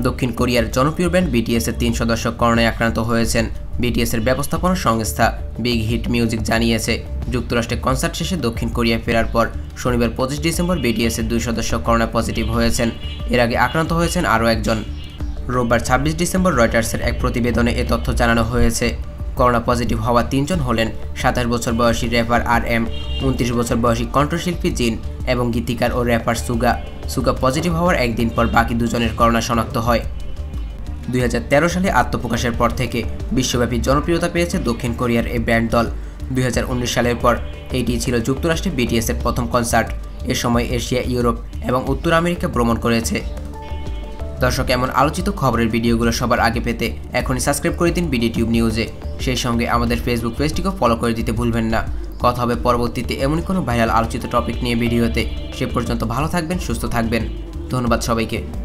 দক্ষিণ কোরিয়ার জনপ্রিয় ব্যান্ড BTS এর 3 সদস্য করোনায় আক্রান্ত হয়েছেন। BTS এর ব্যবস্থাপনা সংস্থা বিগ হিট মিউজিক জানিয়েছে, যুক্তরাষ্ট্রে কনসার্ট শেষে দক্ষিণ কোরিয়ায় ফেরার পর শনিবার 25 ডিসেম্বর BTS এর 2 সদস্য করোনা পজিটিভ হয়েছেন। এর আগে আক্রান্ত হয়েছেন আরও একজন। রোববার 26 ডিসেম্বর রয়টার্সের এক প্রতিবেদনে এ তথ্য জানানো হয়েছে। করোনা পজিটিভ হওয়া 3 জন হলেন 27 বছর বয়সী র্যাপার RM, 29 বছর বয়সী কণ্ঠশিল্পী জিন এবং গীতিকার ও র্যাপার সুগা। সুগা পজিটিভ হওয়ার একদিন পর বাকি দুজনের করোনা শনাক্ত হয়। 2013 সালে আত্মপ্রকাশের পর থেকে বিশ্বব্যাপী জনপ্রিয়তা পেয়েছে দক্ষিণ কোরিয়ার এই ব্যান্ড দল। 2019 সালের পর এটি ছিল যুক্তরাষ্ট্রে BTS এর প্রথম কনসার্ট। এ সময় এশিয়া, ইউরোপ এবং উত্তর আমেরিকা ভ্রমণ করেছে। দর্শক, এমন আলোচিত খবরের ভিডিওগুলো সবার আগে পেতে এখনই সাবস্ক্রাইব করে দিন বিডিটিউব নিউজে। সেই সঙ্গে আমাদের ফেসবুক পেজটিকেও ফলো করে দিতে ভুলবেন না। কথা হবে পরবর্তীতে এমনই কোনো ভাইরাল আলোচিত টপিক নিয়ে ভিডিওতে। সে পর্যন্ত ভালো থাকবেন, সুস্থ থাকবেন। ধন্যবাদ সবাইকে।